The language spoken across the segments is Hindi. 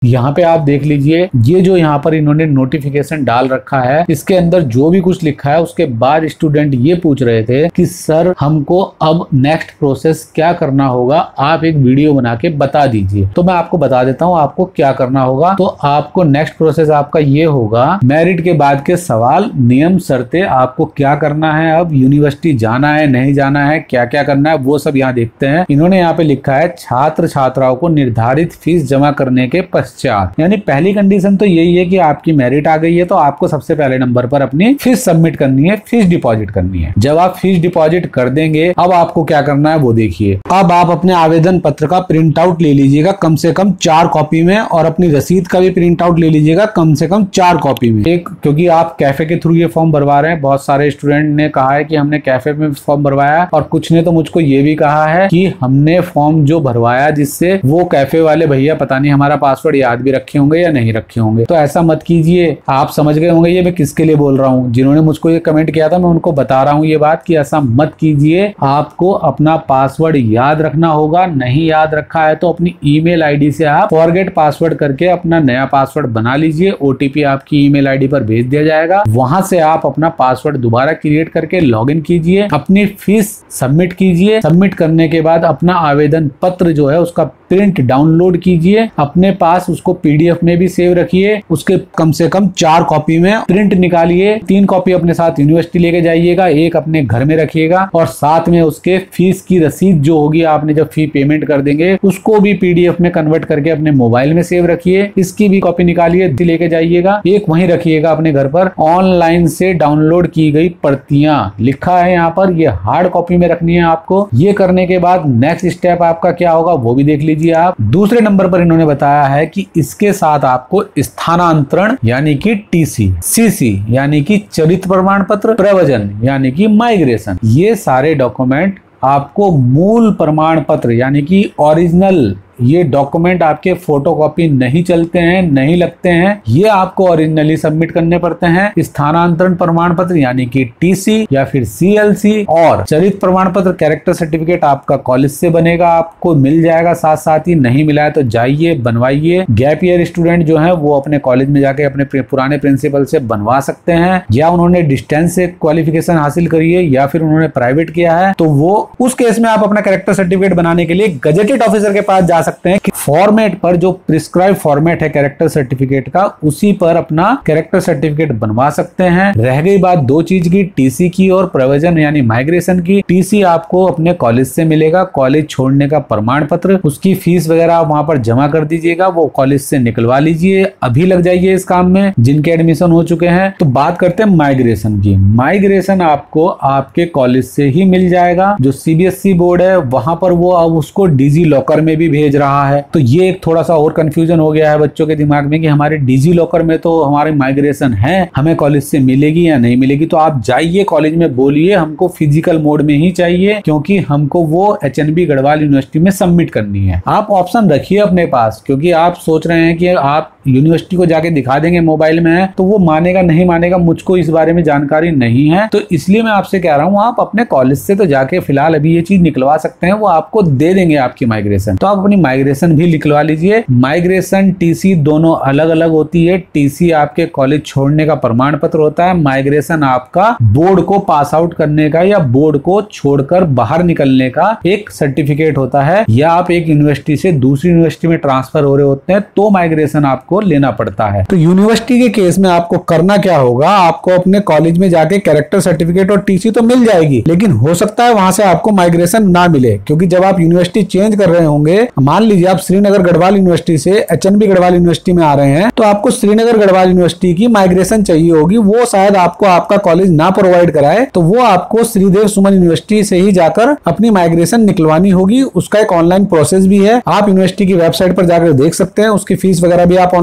यहाँ पे आप देख लीजिए, ये जो यहाँ पर इन्होंने नोटिफिकेशन डाल रखा है, इसके अंदर जो भी कुछ लिखा है उसके बाद स्टूडेंट ये पूछ रहे थे कि सर हमको अब नेक्स्ट प्रोसेस क्या करना होगा, आप एक वीडियो बना के बता दीजिए। तो मैं आपको बता देता हूँ आपको क्या करना होगा। तो आपको नेक्स्ट प्रोसेस आपका ये होगा, मेरिट के बाद के सवाल, नियम, शर्तें, आपको क्या करना है, अब यूनिवर्सिटी जाना है नहीं जाना है, क्या क्या करना है, वो सब यहाँ देखते हैं। इन्होंने यहाँ पे लिखा है छात्र छात्राओं को निर्धारित फीस जमा करने के पश्चात, यानी पहली कंडीशन तो यही है कि आपकी मेरिट आ गई है तो आपको सबसे पहले नंबर पर अपनी फीस सबमिट करनी है, फीस डिपॉजिट करनी है। जब आप फीस डिपॉजिट कर देंगे, अब आपको क्या करना है वो देखिए। अब आप अपने आवेदन पत्र का प्रिंट आउट ले लीजिएगा कम से कम 4 कॉपी में, और अपनी रसीद का भी प्रिंट आउट ले लीजिएगा कम से कम 4 कॉपी में। एक, क्योंकि आप कैफे के थ्रू ये फॉर्म भरवा रहे हैं, बहुत सारे स्टूडेंट ने कहा है कि हमने कैफे में फॉर्म भरवाया, और कुछ ने तो मुझको ये भी कहा है कि हमने फॉर्म जो भरवाया जिससे वो कैफे वाले भैया पता नहीं हमारा पासवर्ड याद भी रखे होंगे या नहीं रखे होंगे। तो ऐसा मत कीजिए। आप समझ गए होंगे ये मैं किसके लिए बोल रहा हूँ। जिन्होंने मुझको ये कमेंट किया था मैं उनको बता रहा हूँ ये बात कि ऐसा मत कीजिए। आपको अपना पासवर्ड याद रखना होगा, नहीं याद रखा है तो अपनी ईमेल आईडी से आप फॉरगेट पासवर्ड करके अपना नया पासवर्ड बना लीजिए। ओटीपी आपकी ईमेल आईडी पर भेज दिया जाएगा, वहां से आप अपना पासवर्ड दोबारा क्रिएट करके लॉगिन कीजिए, अपनी फीस सबमिट कीजिए। सबमिट करने के बाद अपना आवेदन पत्र जो है उसका प्रिंट डाउनलोड कीजिए, अपने पास उसको पीडीएफ में भी सेव रखिए, उसके कम से कम 4 कॉपी में प्रिंट निकालिए। 3 कॉपी अपने साथ यूनिवर्सिटी लेके जाइएगा, 1 अपने घर में रखिएगा, और साथ में उसके फीस की रसीद जो होगी, आपने जब फी पेमेंट कर देंगे उसको भी पीडीएफ में कन्वर्ट करके अपने मोबाइल में सेव रखिए। इसकी भी कॉपी निकालिए, लेके जाइएगा, एक वहीं रखिएगा अपने घर पर। ऑनलाइन से डाउनलोड की गई प्रतियां लिखा है यहाँ पर, ये हार्ड कॉपी में रखनी है आपको। ये करने के बाद नेक्स्ट स्टेप आपका क्या होगा वो भी देख लीजिए आप। दूसरे नंबर पर इन्होंने बताया है कि इसके साथ आपको स्थानांतरण यानी कि टीसी, सीसी यानी कि चरित्र प्रमाण पत्र, प्रवचन यानी कि माइग्रेशन, ये सारे डॉक्यूमेंट आपको मूल प्रमाण पत्र यानी कि ओरिजिनल, ये डॉक्यूमेंट आपके फोटोकॉपी नहीं चलते हैं, नहीं लगते हैं, ये आपको ओरिजिनली सबमिट करने पड़ते हैं। स्थानांतरण प्रमाण पत्र यानी कि टीसी या फिर सीएलसी, और चरित्र प्रमाण पत्र, कैरेक्टर सर्टिफिकेट आपका कॉलेज से बनेगा, आपको मिल जाएगा साथ साथ ही। नहीं मिला है तो जाइए बनवाइए। गैप ईयर स्टूडेंट जो है वो अपने कॉलेज में जाके अपने पुराने प्रिंसिपल से बनवा सकते हैं, या उन्होंने डिस्टेंस से क्वालिफिकेशन हासिल करी है या फिर उन्होंने प्राइवेट किया है, तो वो उस केस में आप अपना कैरेक्टर सर्टिफिकेट बनाने के लिए गजेटेड ऑफिसर के पास जा सकते हैं कि फॉर्मेट पर, जो प्रिस्क्राइब फॉर्मेट है कैरेक्टर सर्टिफिकेट का, उसी पर अपना कैरेक्टर सर्टिफिकेट बनवा सकते हैं। रह गई बात 2 चीज की, टीसी की और प्रवचन यानी माइग्रेशन की। टीसी आपको अपने कॉलेज से मिलेगा, कॉलेज छोड़ने का प्रमाण पत्र, उसकी फीस वगैरह आप वहां पर जमा कर दीजिएगा, वो कॉलेज से निकलवा लीजिए। अभी लग जाइए इस काम में जिनके एडमिशन हो चुके हैं। तो बात करते हैं माइग्रेशन की। माइग्रेशन आपको आपके कॉलेज से ही मिल जाएगा। जो सीबीएसई बोर्ड है वहां पर वो अब उसको डिजी लॉकर में भी भेज रहा है। तो ये एक थोड़ा सा और कंफ्यूजन हो गया है बच्चों के दिमाग में कि हमारे डिजी लॉकर में तो हमारी माइग्रेशन है, हमें कॉलेज से मिलेगी या नहीं मिलेगी। तो आप जाइए कॉलेज में, बोलिए हमको फिजिकल मोड में ही चाहिए, क्योंकि हमको वो एचएनबी गढ़वाल यूनिवर्सिटी में सबमिट करनी है। आप ऑप्शन रखिए अपने पास, क्योंकि आप सोच रहे हैं कि आप यूनिवर्सिटी को जाके दिखा देंगे मोबाइल में है तो वो मानेगा नहीं मानेगा, मुझको इस बारे में जानकारी नहीं है। तो इसलिए मैं आपसे कह रहा हूँ आप अपने कॉलेज से तो जाके फिलहाल अभी ये चीज निकलवा सकते हैं, वो आपको दे देंगे आपकी माइग्रेशन। तो आप अपनी माइग्रेशन भी लिखवा लीजिए। माइग्रेशन टीसी दोनों अलग अलग होती है। टीसी आपके कॉलेज छोड़ने का प्रमाण पत्र होता है, माइग्रेशन आपका बोर्ड को पास आउट करने का या बोर्ड को छोड़कर बाहर निकलने का एक सर्टिफिकेट होता है, या आप एक यूनिवर्सिटी से दूसरी यूनिवर्सिटी में ट्रांसफर हो रहे होते हैं तो माइग्रेशन आपको लेना पड़ता है। तो यूनिवर्सिटी के केस में आपको करना क्या होगा, आपको अपने कॉलेज में जाके कैरेक्टर सर्टिफिकेट और टीसी तो मिल जाएगी, लेकिन हो सकता है वहां से आपको माइग्रेशन ना मिले, क्योंकि जब आप यूनिवर्सिटी चेंज कर रहे होंगे, मान लीजिए आप श्रीनगर गढ़वाल यूनिवर्सिटी से एचएनबी गढ़वाल यूनिवर्सिटी में आ रहे हैं, तो आपको श्रीनगर गढ़वाल यूनिवर्सिटी की माइग्रेशन चाहिए होगी। वो शायद आपको आपका कॉलेज ना प्रोवाइड कराए, तो वो आपको श्रीदेव सुमन यूनिवर्सिटी से ही जाकर अपनी माइग्रेशन निकलवानी होगी। उसका एक ऑनलाइन प्रोसेस भी है, आप यूनिवर्सिटी की वेबसाइट पर जाकर देख सकते हैं, उसकी फीस वगैरह भी आप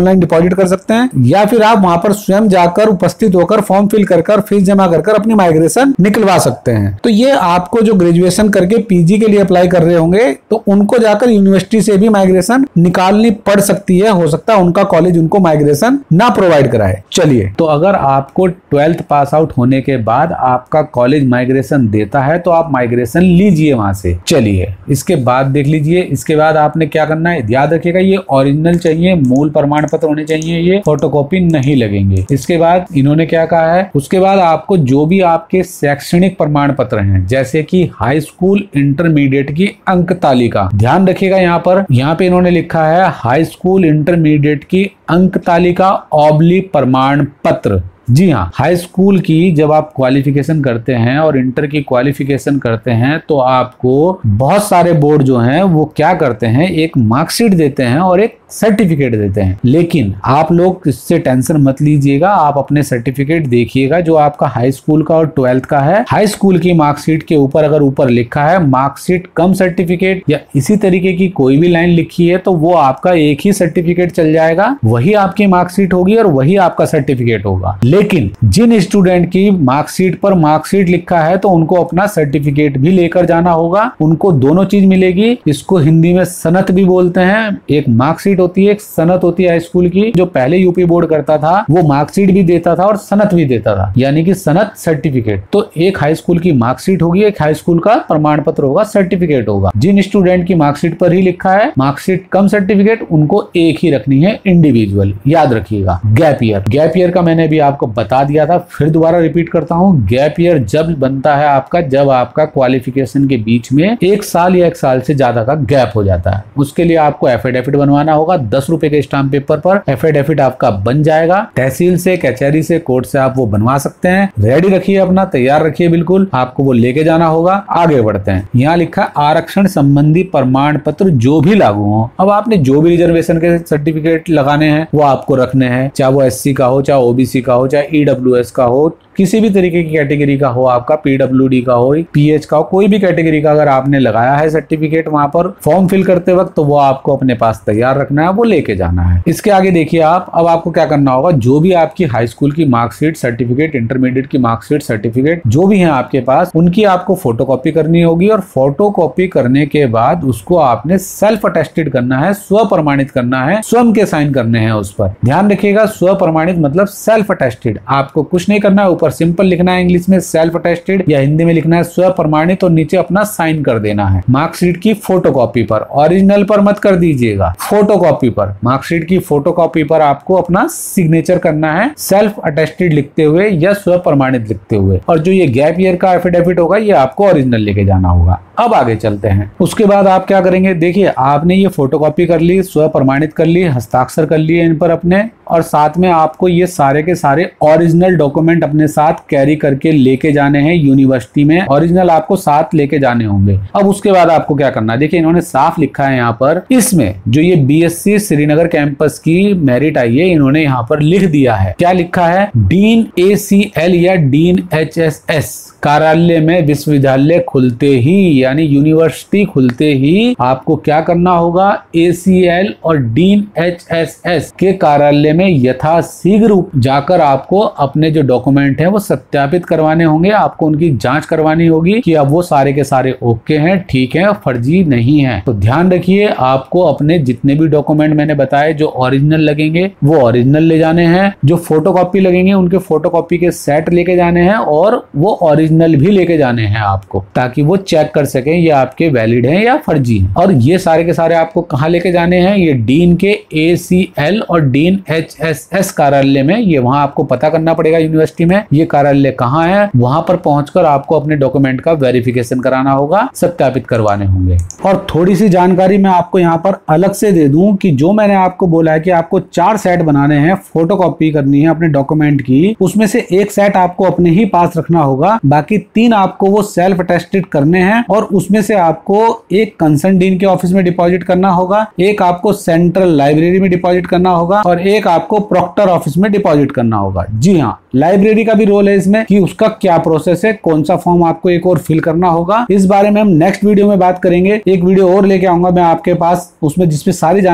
ऑनलाइन डिपॉजिट कर सकते हैं, या फिर आप वहां पर स्वयं जाकर उपस्थित होकर फॉर्म फिल कर फीस जमा कर अपनी माइग्रेशन निकलवा सकते हैं। तो ये आपको जो ग्रेजुएशन करके पीजी के लिए अप्लाई कर रहे होंगे तो उनको जाकर यूनिवर्सिटी से भी माइग्रेशन निकालनी पड़ सकती है, हो सकता है उनका कॉलेज उनको माइग्रेशन ना प्रोवाइड कराए। चलिए, तो अगर आपको 12th पास आउट होने के बाद आपका कॉलेज माइग्रेशन देता है तो आप माइग्रेशन लीजिए वहां से। चलिए, इसके बाद देख लीजिए, इसके बाद आपने क्या करना है, याद रखिएगा ये ओरिजिनल चाहिए, मूल प्रमाण पत्र होने चाहिए, ये फोटोकॉपी नहीं लगेंगे। इसके बाद इन्होंने क्या कहा है, उसके बाद आपको जो भी आपके शैक्षणिक प्रमाण पत्र हैं, जैसे कि हाई स्कूल इंटरमीडिएट की अंक तालिका, ध्यान रखिएगा यहाँ पे इन्होंने लिखा है हाई स्कूल इंटरमीडिएट की अंक तालिका / प्रमाण पत्र। जी हाँ, हाई स्कूल की जब आप क्वालिफिकेशन करते हैं और इंटर की क्वालिफिकेशन करते हैं तो आपको बहुत सारे बोर्ड जो हैं वो क्या करते हैं, एक मार्कशीट देते हैं और एक सर्टिफिकेट देते हैं। लेकिन आप लोग इससे टेंशन मत लीजिएगा, आप अपने सर्टिफिकेट देखिएगा जो आपका हाई स्कूल का और 12th का है। हाई स्कूल की मार्कशीट के ऊपर अगर ऊपर लिखा है मार्कशीट कम सर्टिफिकेट या इसी तरीके की कोई भी लाइन लिखी है तो वो आपका एक ही सर्टिफिकेट चल जाएगा, वही आपकी मार्कशीट होगी और वही आपका सर्टिफिकेट होगा। लेकिन जिन स्टूडेंट की मार्कशीट पर मार्कशीट लिखा है तो उनको अपना सर्टिफिकेट भी लेकर जाना होगा, उनको दोनों चीज मिलेगी। इसको हिंदी में सनत भी बोलते हैं, एक मार्कशीट होती है, एक सनत होती है हाई स्कूल की। जो पहले यूपी बोर्ड करता था वो मार्कशीट भी देता था और सनत भी देता था, यानी कि सनत सर्टिफिकेट। तो एक हाई स्कूल की मार्कशीट होगी, एक हाई स्कूल का प्रमाण पत्र होगा, सर्टिफिकेट होगा। जिन स्टूडेंट की मार्कशीट पर ही लिखा है मार्कशीट कम सर्टिफिकेट, उनको एक ही रखनी है, इंडिविजुअल। याद रखिएगा। गैप ईयर का मैंने भी आपको बता दिया था, फिर दोबारा रिपीट करता हूं। गैप ईयर जब बनता है आपका, जब आपका क्वालिफिकेशन के बीच में 1 साल या 1 साल से ज्यादा का गैप हो जाता है। उसके लिए आपको एफिडेविट बनवाना होगा, 10 रुपए के स्टाम्प पेपर पर एफिडेविट आपका बन जाएगा। तहसील से, कचहरी से, कोर्ट से आप वो बनवा सकते हैं। रेडी रखिए, अपना तैयार रखिए, बिल्कुल आपको वो लेके जाना होगा। आगे बढ़ते हैं। यहाँ लिखा आरक्षण संबंधी प्रमाण पत्र जो भी लागू हो। अब आपने जो भी रिजर्वेशन के सर्टिफिकेट लगाने हैं वो आपको रखने हैं, चाहे वो SC का हो, चाहे OBC का हो, चाहे EWS का हो, किसी भी तरीके की कैटेगरी का हो, आपका PWD का हो, PH का हो, कोई भी कैटेगरी का अगर आपने लगाया है सर्टिफिकेट वहां पर फॉर्म फिल करते वक्त, तो वो आपको अपने पास तैयार रखना है, वो लेके जाना है। इसके आगे देखिए आप, अब आपको क्या करना होगा, जो भी आपकी हाई स्कूल की मार्कशीट सर्टिफिकेट, इंटरमीडिएट की मार्कशीट सर्टिफिकेट जो भी है आपके पास, उनकी आपको फोटोकॉपी करनी होगी और फोटोकॉपी करने के बाद उसको आपने सेल्फ अटेस्टेड करना है, स्व प्रमाणित करना है, स्वयं के साइन करने हैं उस पर। ध्यान रखिएगा, स्व प्रमाणित मतलब सेल्फ अटेस्टेड। आपको कुछ नहीं करना है, ऊपर सिंपल लिखना है इंग्लिश में सेल्फ अटेस्टेड, या हिंदी में लिखना है स्व प्रमाणित और नीचे अपना साइन कर देना है। मार्कशीट की फोटोकॉपी पर, ओरिजिनल पर मत कर दीजिएगा, फोटोकॉपी पर, मार्कशीट की फोटोकॉपी पर आपको अपना सिग्नेचर करना है, सेल्फ अटेस्टेड लिखते हुए या स्व प्रमाणित लिखते हुए। और जो ये गैप ईयर का एफिडेविट होगा ये आपको ओरिजिनल लेके जाना होगा। अब आगे चलते हैं। उसके बाद आप क्या करेंगे, देखिए आपने ये फोटोकॉपी कर ली, स्व प्रमाणित कर ली, हस्ताक्षर कर लिए इन पर अपने, और साथ में आपको ये सारे के सारे ओरिजिनल डॉक्यूमेंट अपने साथ कैरी करके लेके जाने हैं यूनिवर्सिटी में। ओरिजिनल आपको साथ लेके जाने होंगे। अब उसके बाद आपको क्या करना है, देखिए इन्होंने साफ लिखा है यहाँ पर, इसमें जो ये BSc श्रीनगर कैंपस की मेरिट आई है, इन्होंने यहाँ पर लिख दिया है। क्या लिखा है, डीन ACL या डीन HSS कार्यालय में विश्वविद्यालय खुलते ही, यानी यूनिवर्सिटी खुलते ही आपको क्या करना होगा, ACL और डीन HSS के कार्यालय में यथाशीघ्र जाकर आपको अपने जो डॉक्यूमेंट हैं वो सत्यापित करवाने होंगे। आपको उनकी जांच करवानी होगी कि अब वो सारे के सारे ओके हैं, ठीक है, फर्जी नहीं है। तो ध्यान रखिए, आपको अपने जितने भी डॉक्यूमेंट मैंने बताए जो ओरिजिनल लगेंगे वो ओरिजिनल ले जाने हैं, जो फोटोकॉपी लगेंगे उनके फोटोकॉपी के सेट लेके जाने हैं, और वो ओरिजिनल भी लेके जाने हैं आपको, ताकि वो चेक कर सकें ये आपके वैलिड हैं या फर्जी हैं। और ये सारे के सारे आपको कहाँ लेके जाने हैं, ये डीन के ACL और डीन HSS कार्यालय में। ये वहां आपको पता करना पड़ेगा यूनिवर्सिटी में ये कार्यालय कहाँ है, वहां पर पहुंचकर आपको अपने डॉक्यूमेंट का वेरिफिकेशन कराना होगा, सत्यापित करवाने होंगे। और थोड़ी सी जानकारी मैं आपको यहाँ पर अलग से दे दूं कि जो मैंने आपको बोला है कि आपको 4 सेट बनाने हैं, फोटोकॉपी करनी है अपने डॉक्यूमेंट की, उसमें से 1 सेट आपको अपने ही पास रखना होगा, बाकी 3 आपको वो सेल्फ अटेस्टेड करने हैं। और उसमें से आपको एक कंसर्न डीन के ऑफिस में डिपॉजिट करना होगा, एक आपको सेंट्रल लाइब्रेरी में डिपॉजिट करना होगा, और एक आपको प्रॉक्टर ऑफिस में डिपॉजिट करना होगा। जी हाँ, लाइब्रेरी का भी रोल है इसमें कि उसका क्या प्रोसेस है, कौन सा फॉर्म आपको एक और फिल करना होगा। इस बारे में हम नेक्स्ट वीडियो में बात करेंगे। एक वीडियो और लेके आऊंगा मैं आपके पास, उसमें जिसमें सारी जानकारी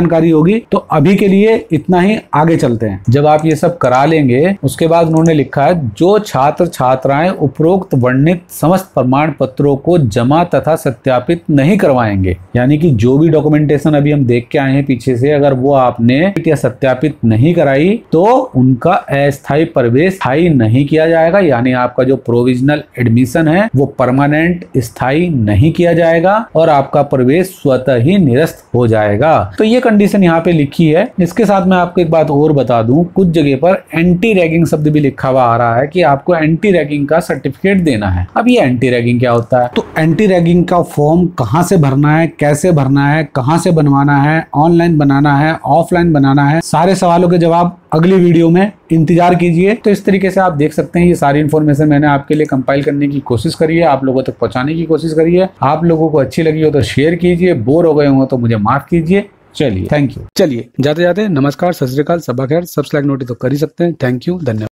जानकारी होगी। तो अभी के लिए इतना ही, आगे चलते हैं। जब आप ये सब करा लेंगे उसके बाद उन्होंने लिखा है जो छात्र छात्राएं उपरोक्त वर्णित समस्त प्रमाण पत्रों को जमा तथा सत्यापित नहीं करवाएंगे, यानी कि जो भी डॉक्यूमेंटेशन अभी हम देख के आए हैं पीछे से, अगर वो आपने या सत्यापित नहीं कराई तो उनका अस्थायी प्रवेश स्थायी नहीं किया जाएगा, यानी आपका जो प्रोविजनल एडमिशन है वो परमानेंट स्थायी नहीं किया जाएगा और आपका प्रवेश स्वतः ही निरस्त हो जाएगा। तो ये कंडीशन यहाँ पे लिखी है। इसके साथ मैं आपको एक बात और बता दूं, कुछ जगह पर एंटी रैगिंग शब्द भी लिखा हुआ आ रहा है कि आपको एंटी रैगिंग का सर्टिफिकेट देना है। अब ये एंटी रैगिंग क्या होता है? तो एंटी रैगिंग का फॉर्म कहाँ से भरना है, कैसे भरना है, कहाँ से बनवाना है, ऑनलाइन बनाना है, ऑफलाइन बनाना है, सारे सवालों के जवाब अगली वीडियो में इंतजार कीजिए। तो इस तरीके से आप देख सकते हैं ये सारी इन्फॉर्मेशन मैंने आपके लिए कंपाइल करने की कोशिश करी है, आप लोगों तक पहुंचाने की कोशिश करी है। आप लोगों को अच्छी लगी हो तो शेयर कीजिए, बोर हो गए हो तो मुझे माफ कीजिए। चलिए, थैंक यू। चलिए जाते जाते नमस्कार, सत श्री अकाल, सबा खैर, सब्सक्राइब नोटिस तो कर ही सकते हैं। थैंक यू, धन्यवाद।